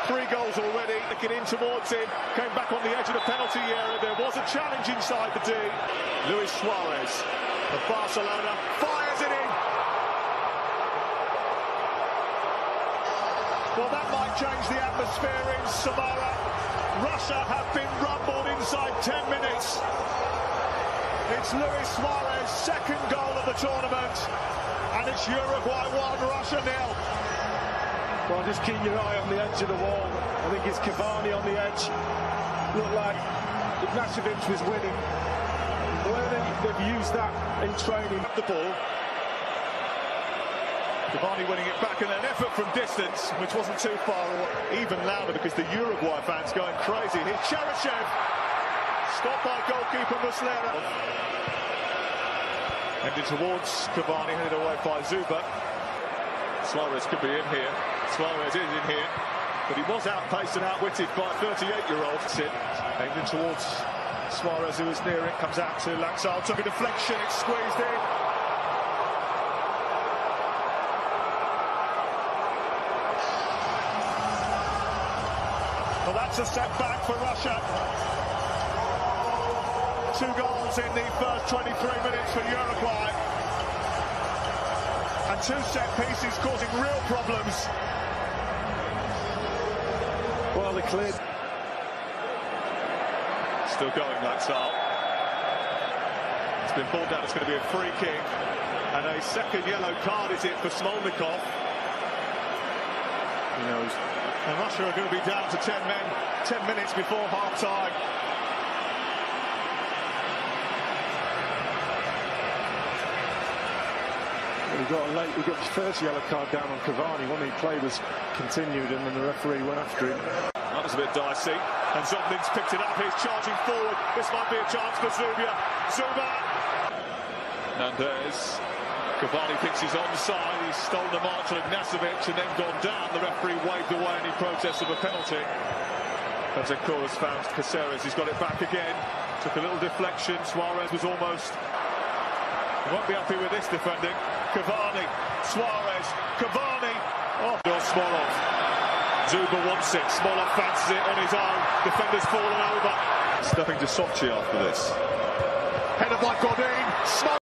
3 goals already. Looking in towards him, came back on the edge of the penalty area. There was a challenge inside the D. Luis Suarez of Barcelona fires it in. Well, that might change the atmosphere in Samara. Russia have been rumbled inside 10 minutes. It's Luis Suarez, second goal of the tournament, and it's Uruguay 1, Russia 0. Well, just keep your eye on the edge of the wall. I think it's Cavani on the edge. Looked like Ignacevic was winning. The way they've used that in training. The ball. Cavani winning it back in an effort from distance, which wasn't too far, or even louder because the Uruguay fans going crazy. Here's Cheryshev, stopped by goalkeeper Muslera. Headed towards Cavani, headed away by Zuba. Suarez could be in here. Suarez is in here, but he was outpaced and outwitted by a 38-year-old. Heading towards Suarez, who was near it, comes out to Laxalt, took a deflection, it's squeezed in. Well, that's a setback for Russia. 2 goals in the first 23 minutes for Uruguay. And 2 set pieces causing real problems. Well, they cleared. Still going, Laxalt. It's been pulled down, it's going to be a free kick. And a second yellow card is it for Smolnikov. Who knows? And Russia are going to be down to 10 men, 10 minutes before half-time. He got his first yellow card down on Cavani. When he played was continued, and then the referee went after him. That was a bit dicey. And Zoblin's picked it up. He's charging forward. This might be a chance for Zuba. Zuba! Nandez. Cavani thinks he's onside. He's stolen the march on Ignacevic and then gone down. The referee waved away any protest of a penalty. Betancourt has found Caceres. He's got it back again. Took a little deflection. Suarez was almost... He won't be happy with this defending. Cavani, Suarez, Cavani. Oh, Smolov. Zuba wants it. Smolov fancies it on his own. Defender's fallen over. Stepping to Sochi after this. Headed by Godin.